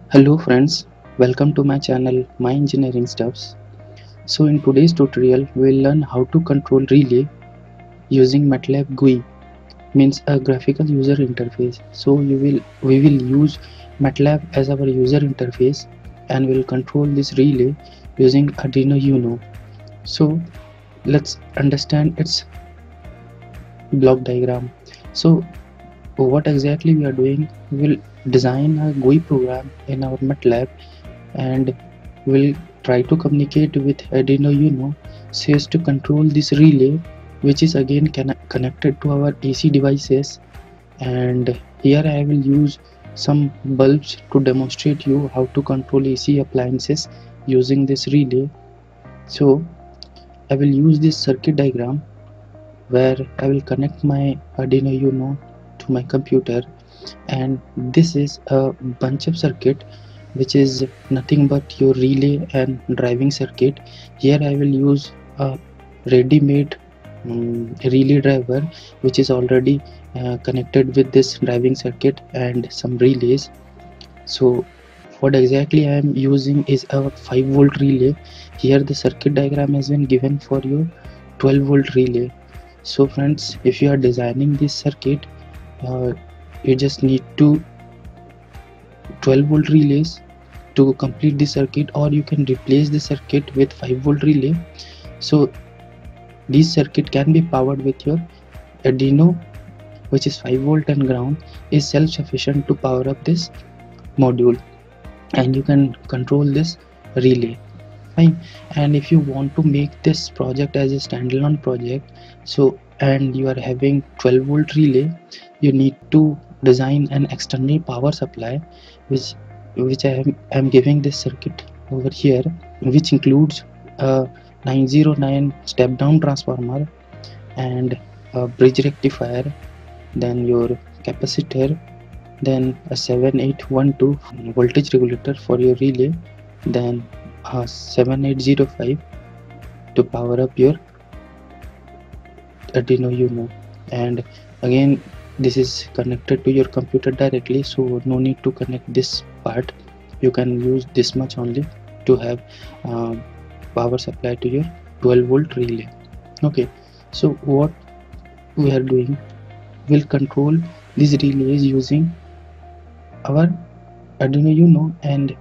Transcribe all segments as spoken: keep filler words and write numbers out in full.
Hello friends, welcome to my channel My Engineering Stuffs. So in today's tutorial we'll learn how to control relay using MATLAB G U I, means a graphical user interface. So you will we will use MATLAB as our user interface and we'll control this relay using ArduinoIO. So let's understand its block diagram. So what exactly we are doing, we will design a G U I program in our MATLAB and we'll try to communicate with ArduinoIO so as to control this relay, which is again connected to our A C devices. And here I will use some bulbs to demonstrate you how to control A C appliances using this relay. So I will use this circuit diagram where I will connect my ArduinoIO to my computer, and this is a bunch of circuit which is nothing but your relay and driving circuit. Here I will use a ready-made um, relay driver which is already uh, connected with this driving circuit and some relays. So what exactly I am using is a five volt relay. Here the circuit diagram has been given for your twelve volt relay. So friends, if you are designing this circuit, uh, you just need to twelve volt relays to complete the circuit, or you can replace the circuit with five volt relay. So this circuit can be powered with your Arduino, which is five volt and ground is self-sufficient to power up this module, and you can control this relay. Fine. And if you want to make this project as a standalone project, so and you are having twelve volt relay, you need to design an external power supply, which which I am I am giving this circuit over here, which includes a nine oh nine step down transformer and a bridge rectifier, then your capacitor, then a seven eight one two voltage regulator for your relay, then a seven eight zero five to power up your ArduinoIO. And again, this is connected to your computer directly, so no need to connect this part. You can use this much only to have uh, power supply to your twelve volt relay. Okay, so what we are doing, we'll control these relays using our ArduinoIO and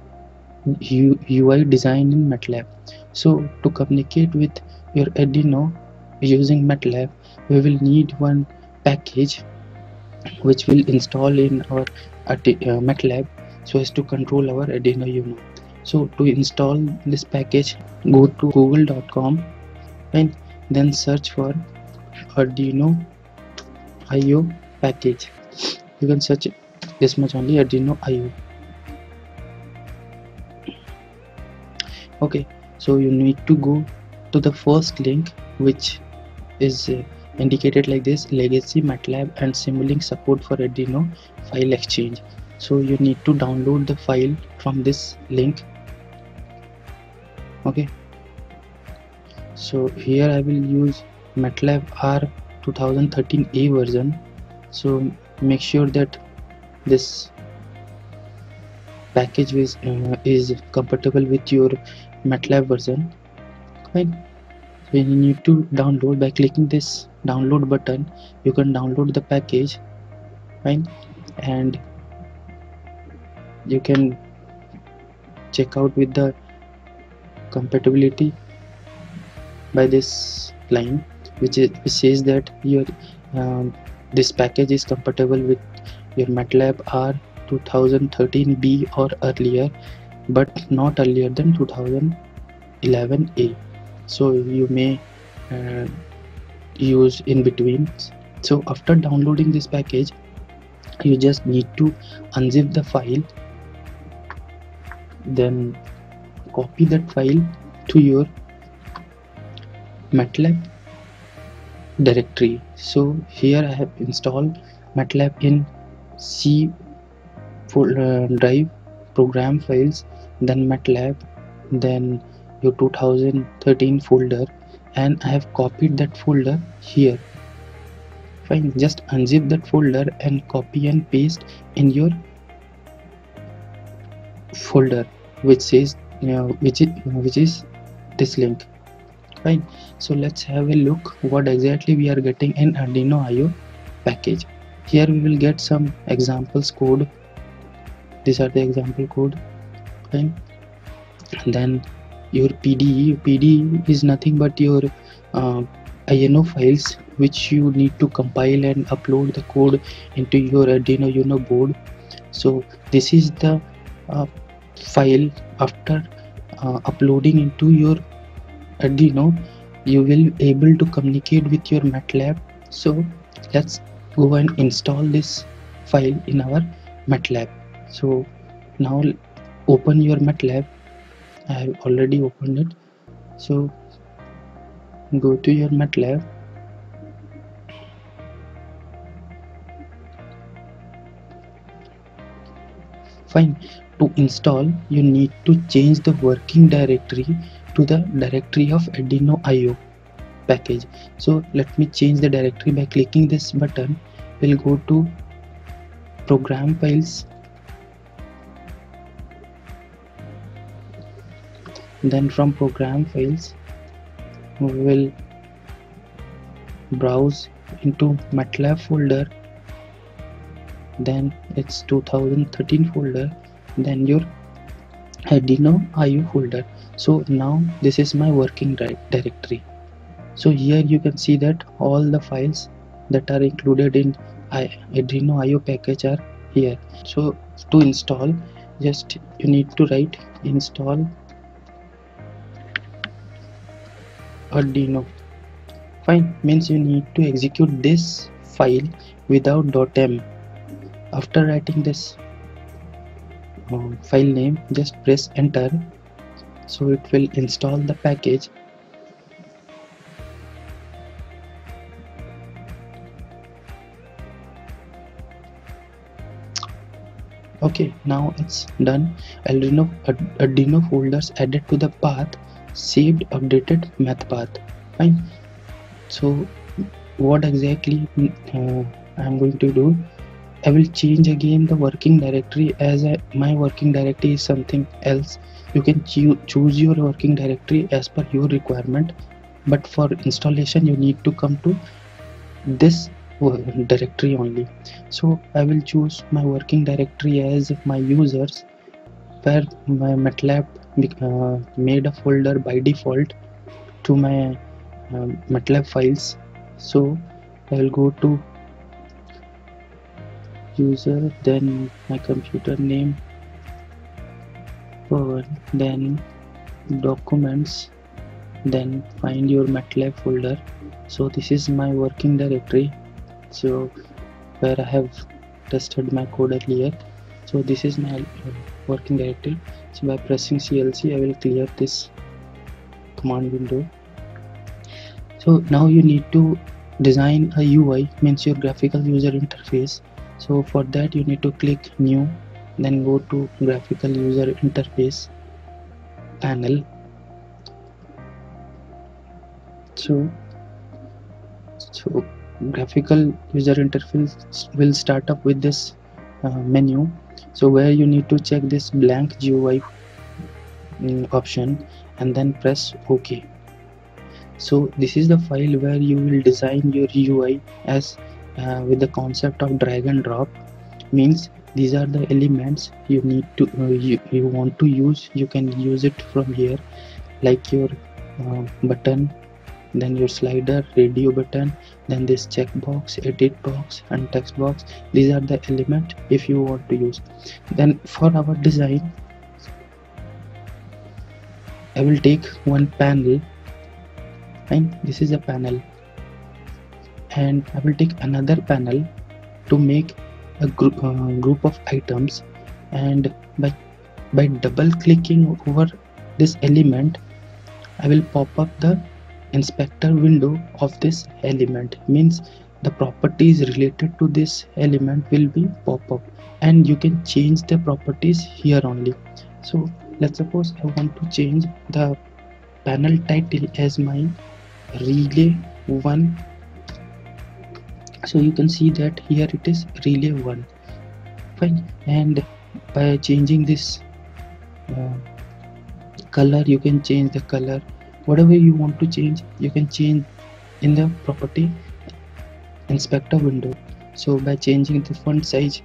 U I design in MATLAB. So to communicate with your Arduino using MATLAB, we will need one package which will install in our uh, MATLAB so as to control our ArduinoIO. So to install this package, go to google dot com and then search for ArduinoIO package. You can search this much only, ArduinoIO. Okay, so you need to go to the first link, which is uh, indicated like this: legacy MATLAB and Simulink support for Arduino file exchange. So you need to download the file from this link. Okay, so here I will use MATLAB R twenty thirteen A version, so make sure that this package is, uh, is compatible with your MATLAB version. Fine. So you need to download by clicking this download button. You can download the package. Fine. And you can check out with the compatibility by this line, which is which says that your um, this package is compatible with your MATLAB R twenty thirteen B or earlier, but not earlier than two thousand eleven A. So you may uh, use in between. So after downloading this package, you just need to unzip the file, then copy that file to your MATLAB directory. So here I have installed MATLAB in C folder, uh, drive, program files, then MATLAB, then your two thousand thirteen folder, and I have copied that folder here. Fine, just unzip that folder and copy and paste in your folder which says you know, which is which is this link. Fine. So let's have a look what exactly we are getting in ArduinoIO package. Here we will get some examples code. These are the example code. Fine. And then your P D E. P D E is nothing but your uh, I N O files which you need to compile and upload the code into your ArduinoIO board. So this is the uh, file. After uh, uploading into your Arduino, you will able to communicate with your MATLAB. So let's go and install this file in our MATLAB. So now open your MATLAB. I have already opened it. So go to your MATLAB. Fine. To install, you need to change the working directory to the directory of ArduinoIO package. So let me change the directory by clicking this button. We'll go to program files, then from program files we will browse into MATLAB folder, then it's two thousand thirteen folder, then your ArduinoIO folder. So now this is my working directory. So here you can see that all the files that are included in ArduinoIO package are here. So to install, just you need to write install Arduino. Fine, means you need to execute this file without .m. After writing this uh, file name, just press enter. So it will install the package. Okay, now it's done. Arduino, Arduino folders added to the path, saved updated math path. Fine. So what exactly uh, I'm going to do, I will change again the working directory, as a, my working directory is something else. You can choo choose your working directory as per your requirement, but for installation you need to come to this directory only. So I will choose my working directory as my users, where my MATLAB uh, made a folder by default to my uh, MATLAB files. So I will go to user, then my computer name, then documents, then find your MATLAB folder. So this is my working directory, so where I have tested my code earlier. So this is my working directory. So by pressing C L C I will clear this command window. So now you need to design a U I, means your graphical user interface. So for that you need to click new, then go to graphical user interface panel. So so graphical user interface will start up with this uh, menu, so where you need to check this blank G U I um, option and then press OK. So this is the file where you will design your U I as uh, with the concept of drag and drop, means these are the elements you need to uh, you, you want to use. You can use it from here, like your uh, button, then your slider, radio button, then this checkbox, edit box and text box. These are the element if you want to use. Then for our design, I will take one panel, and this is a panel, and I will take another panel to make a group, uh, group of items, and by by double clicking over this element I will pop up the inspector window of this element, means the properties related to this element will be pop up, and you can change the properties here only. So let's suppose I want to change the panel title as my relay one. So you can see that here it is relay one. Fine. And by changing this uh, color, you can change the color. Whatever you want to change, you can change in the property inspector window. So by changing the font size,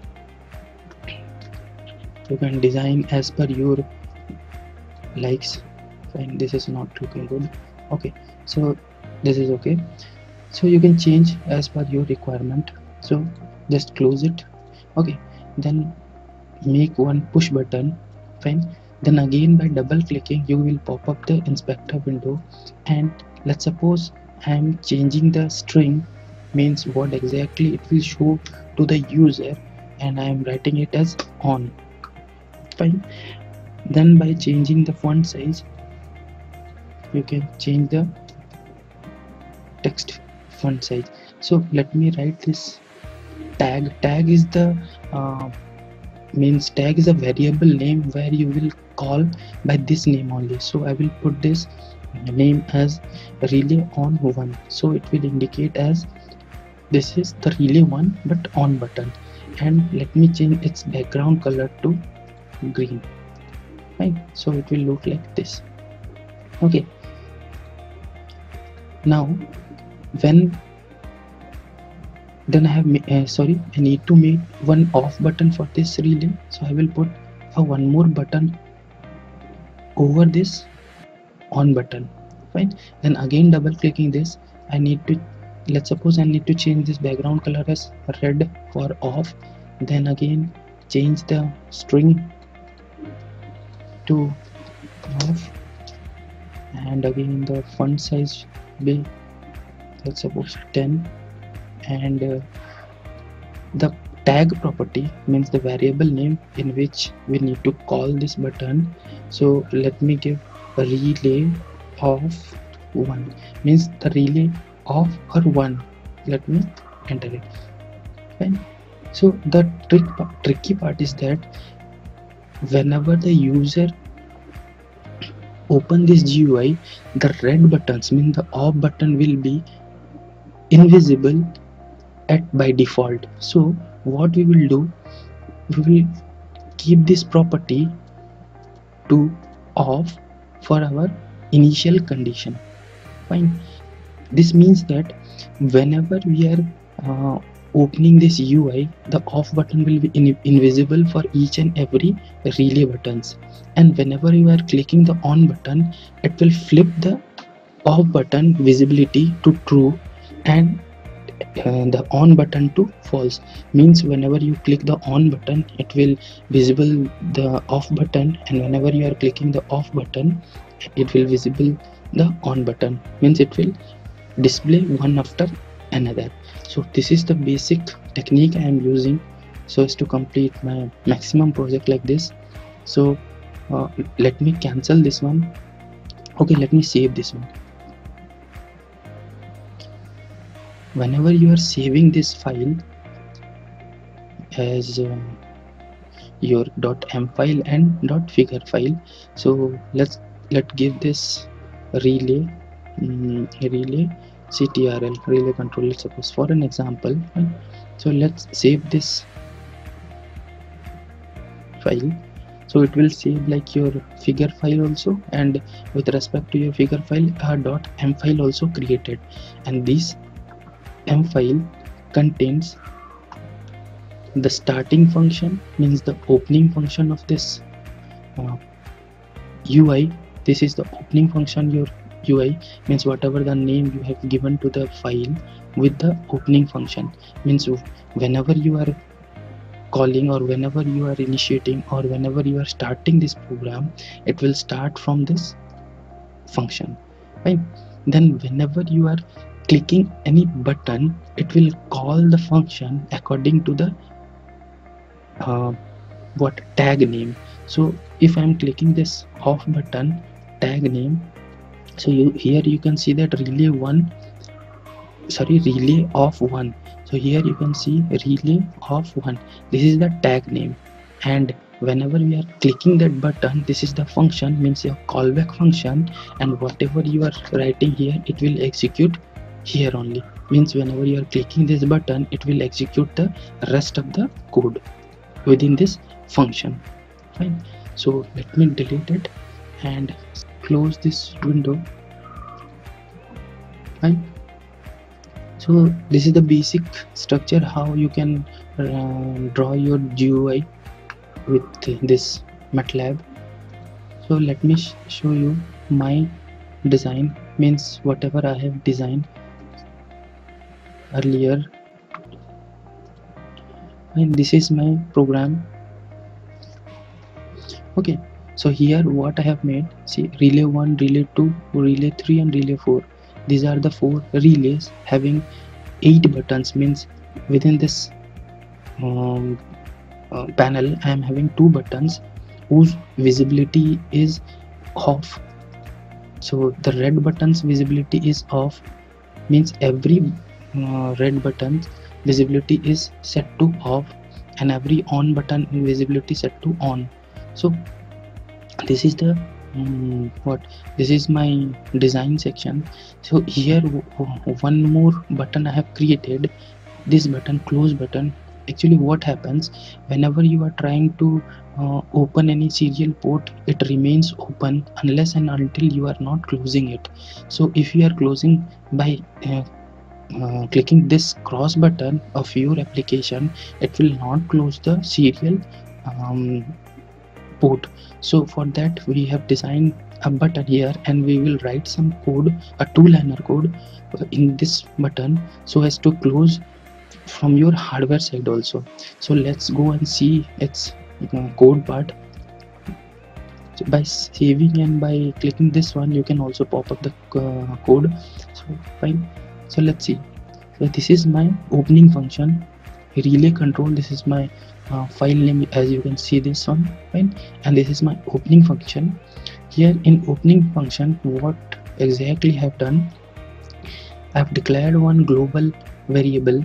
you can design as per your likes. Fine, this is not looking good. Okay, so this is okay. So you can change as per your requirement. So just close it. Okay, then make one push button. Fine, then again by double clicking you will pop up the inspector window, and let's suppose I am changing the string, means what exactly it will show to the user, and I am writing it as on. Fine, then by changing the font size you can change the text font size. So let me write this tag. Tag is the uh, means tag is a variable name where you will call by this name only. So I will put this name as relay on one, so it will indicate as this is the relay one but on button. And let me change its background color to green. Right, so it will look like this. Okay, now when then I have uh, sorry I need to make one off button for this relay, so I will put a one more button over this on button. Fine, then again double clicking this, I need to, let's suppose I need to change this background color as red for off, then again change the string to off, and again the font size be, let's suppose ten, and uh, the tag property means the variable name in which we need to call this button. So let me give a relay of one, means the relay of or one. Let me enter it. Fine. So the trick tricky part is that whenever the user open this G U I, the red buttons, mean the off button, will be invisible at by default. So what we will do, we will keep this property to off for our initial condition. Fine, this means that whenever we are uh, opening this U I, the off button will be in invisible for each and every relay buttons, and whenever you are clicking the on button, it will flip the off button visibility to true and uh, the on button to false. Means whenever you click the on button, it will visible the off button, and whenever you are clicking the off button, it will visible the on button, means it will display one after another. So this is the basic technique I am using so as to complete my maximum project like this. So uh, let me cancel this one. Okay, let me save this one. Whenever you are saving this file as uh, your .m file and .figure file, so let's let give this relay um, relay ctrl relay controller, suppose for an example. Right? So let's save this file. So it will save like your figure file also, and with respect to your figure file, a .m file also created, and this m file contains the starting function, means the opening function of this uh, U I. This is the opening function, your U I, means whatever the name you have given to the file with the opening function, means whenever you are calling or whenever you are initiating or whenever you are starting this program, it will start from this function. Right? Then whenever you are clicking any button, it will call the function according to the uh, what tag name. So if I am clicking this off button, tag name, so you here you can see that relay one sorry relay of one. So here you can see relay of one, this is the tag name, and whenever we are clicking that button, this is the function, means your callback function, and whatever you are writing here, it will execute here only, means whenever you are clicking this button, it will execute the rest of the code within this function. Fine. So let me delete it and close this window. Right. So this is the basic structure how you can uh, draw your G U I with this MATLAB. So let me sh show you my design, means whatever I have designed earlier, and this is my program. Okay, so here what I have made, see, relay one, relay two, relay three and relay four. These are the four relays having eight buttons, means within this um, uh, panel I am having two buttons whose visibility is off. So the red button's visibility is off, means every uh, red button visibility is set to off and every on button visibility set to on. So this is the um, what this is my design section. So here one more button I have created, this button, close button. Actually what happens, whenever you are trying to uh, open any serial port, it remains open unless and until you are not closing it. So if you are closing by uh, uh, clicking this cross button of your application, it will not close the serial um, port. So for that we have designed a button here, and we will write some code, a two-liner code in this button so as to close from your hardware side also. So let's go and see its uh, code part. So by saving and by clicking this one, you can also pop up the uh, code. So fine, so let's see. So this is my opening function, relay control. This is my uh, file name, as you can see this one, fine, and this is my opening function. Here in opening function, what exactly I have done, I have declared one global variable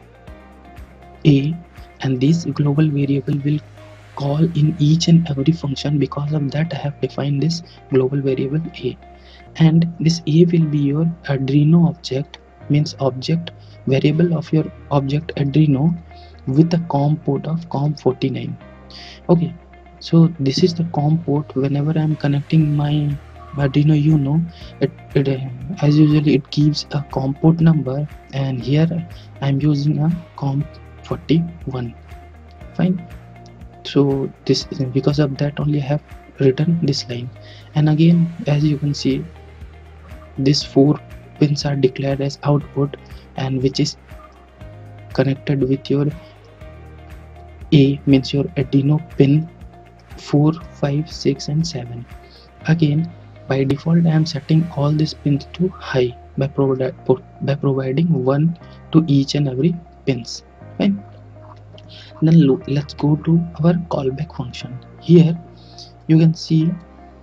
A, and this global variable will call in each and every function. Because of that I have defined this global variable A, and this A will be your Arduino object, means object variable of your object Arduino with a COM port of COM forty-nine. Okay, so this is the COM port. Whenever I am connecting my ArduinoIO, it, it uh, as usually it gives a COM port number, and here I am using a COM forty-one. Fine, so this is because of that only I have written this line. And again, as you can see, these four pins are declared as output, and which is connected with your A, means your Arduino pin four, five, six and seven. Again, by default I am setting all these pins to high by, provi by providing one to each and every pins. Fine. Then look, let's go to our callback function. Here you can see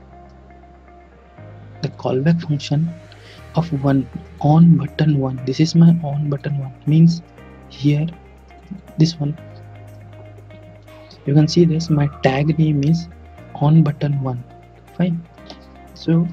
the callback function of one, on button one. This is my on button one, means here this one, you can see this, my tag name is on button one. Fine, so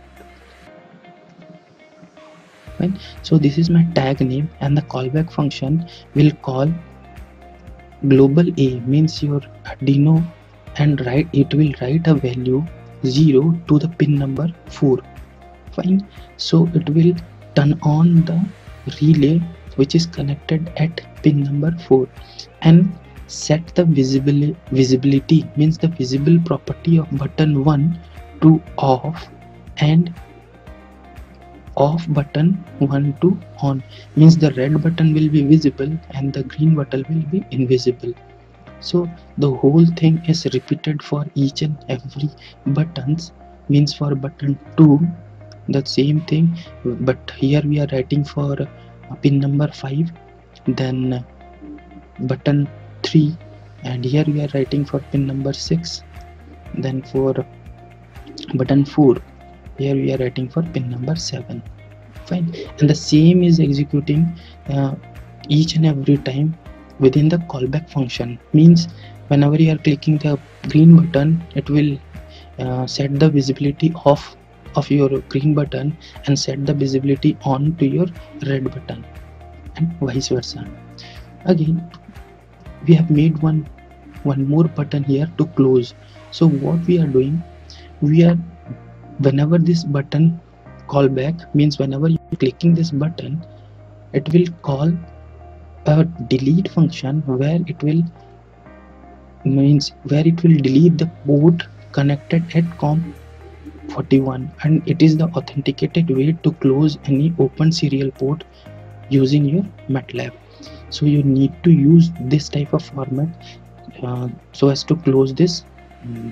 fine, so this is my tag name, and the callback function will call global A, means your Arduino, and write it will write a value zero to the pin number four. Fine, so it will turn on the relay which is connected at pin number four, and set the visibility visibility means the visible property of button one to off, and off button one to on, means the red button will be visible and the green button will be invisible. So the whole thing is repeated for each and every buttons, means for button two the same thing, but here we are writing for pin number five, then button three, and here we are writing for pin number six, then for button four here we are writing for pin number seven. Fine, and the same is executing uh, each and every time within the callback function, means whenever you are clicking the green button, it will uh, set the visibility off of your green button and set the visibility on to your red button, and vice versa. Again, we have made one one more button here to close. So what we are doing, we are whenever this button callback means whenever you're clicking this button, it will call a delete function where it will means where it will delete the port connected at com forty-one, and it is the authenticated way to close any open serial port using your MATLAB. So you need to use this type of format uh, so as to close this um,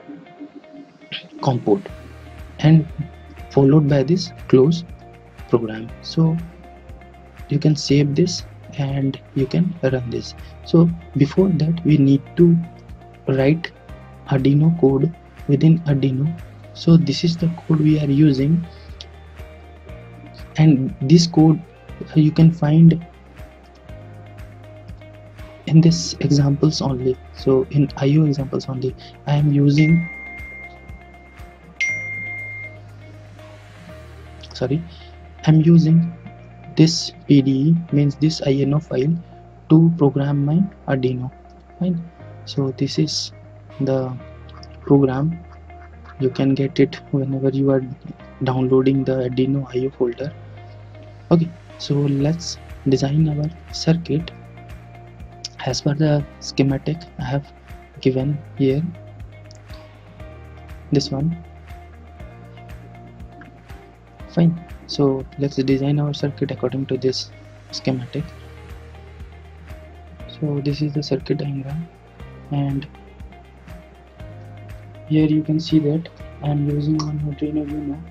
com port, and followed by this close program. So you can save this and you can run this. So before that we need to write Arduino code within Arduino. So this is the code we are using, and this code you can find in this examples only. So in I O examples only I am using sorry I'm using this P D E, means this I N O file, to program my Arduino. Fine. So this is the program. You can get it whenever you are downloading the ArduinoIO folder. Okay, so let's design our circuit as per the schematic I have given here, this one. Fine. So let's design our circuit according to this schematic. So this is the circuit diagram, and here you can see that I am using one ArduinoIO,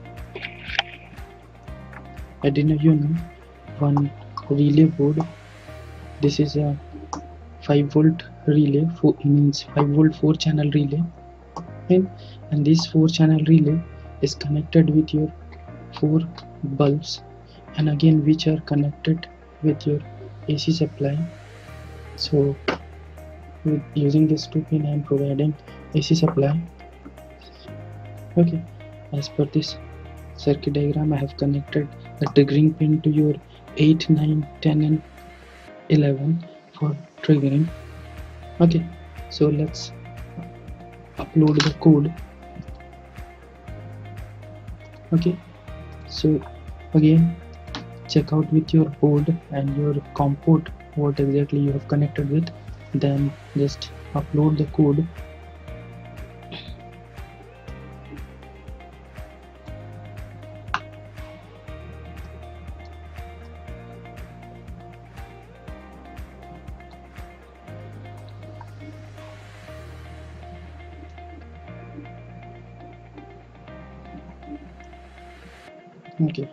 ArduinoIO one relay board. This is a five volt relay, four, means five volt four channel relay, okay? And this four channel relay is connected with your four bulbs, and again which are connected with your A C supply. So with using this two pin I am providing A C supply. Okay, as per this circuit diagram I have connected the triggering pin to your eight, nine, ten and eleven for triggering. Okay, so let's upload the code. Okay, so again check out with your board and your COM port what exactly you have connected with, then just upload the code. Okay,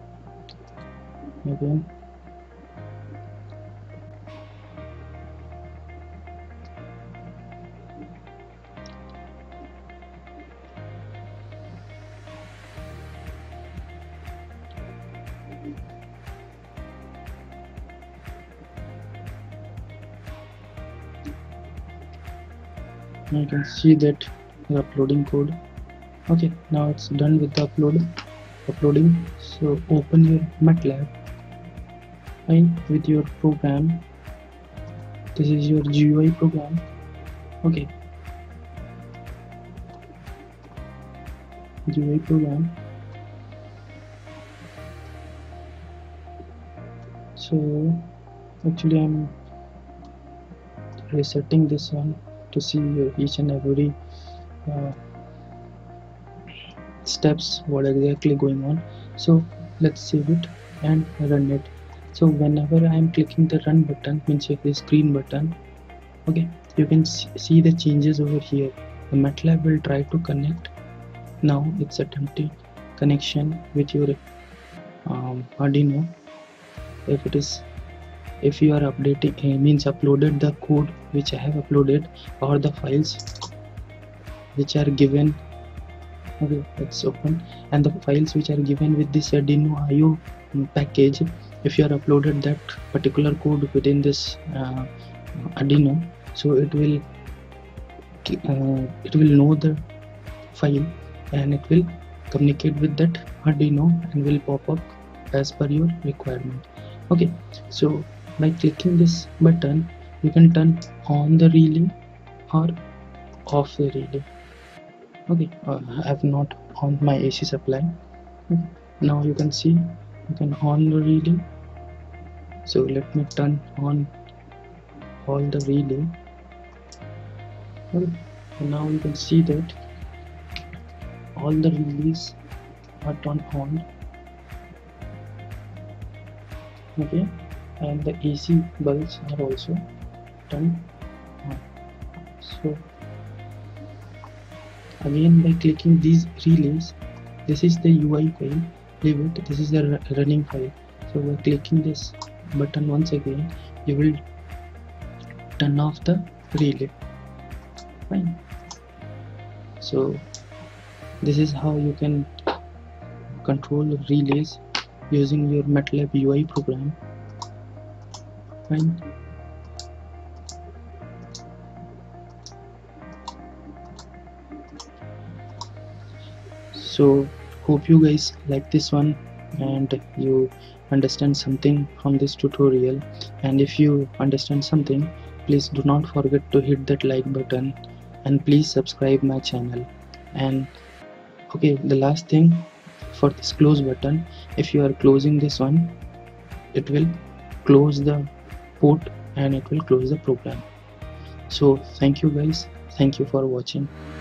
again you can see that the uploading code. Okay, now it's done with the upload uploading. So open your MATLAB and with your program. This is your G U I program. Okay, G U I program. So actually I'm resetting this one to see your each and every uh, steps what exactly going on. So let's save it and run it. So whenever I am clicking the run button, means this green button, okay, you can see the changes over here. The MATLAB will try to connect. Now it's attempting connection with your um, Arduino. If it is if you are updating uh, means uploaded the code which I have uploaded or the files which are given. Okay, let's open, and the files which are given with this ArduinoIO package, if you are uploaded that particular code within this uh, Arduino, so it will uh, it will know the file and it will communicate with that Arduino and will pop up as per your requirement. Okay, so by clicking this button you can turn on the relay or off the relay. Okay, uh, I have not on my A C supply. Okay. Now you can see you can on the relay. So let me turn on all the relay. Okay. And now you can see that all the relays are turned on. Okay, and the A C bulbs are also turned on. So again, by clicking these relays, this is the U I file, leave it, this is the running file. So by clicking this button once again, you will turn off the relay. Fine. So this is how you can control relays using your MATLAB U I program. Fine. So hope you guys like this one and you understand something from this tutorial. And if you understand something, please do not forget to hit that like button and please subscribe my channel. And okay, the last thing, for this close button, if you are closing this one, it will close the port and it will close the program. So thank you guys, thank you for watching.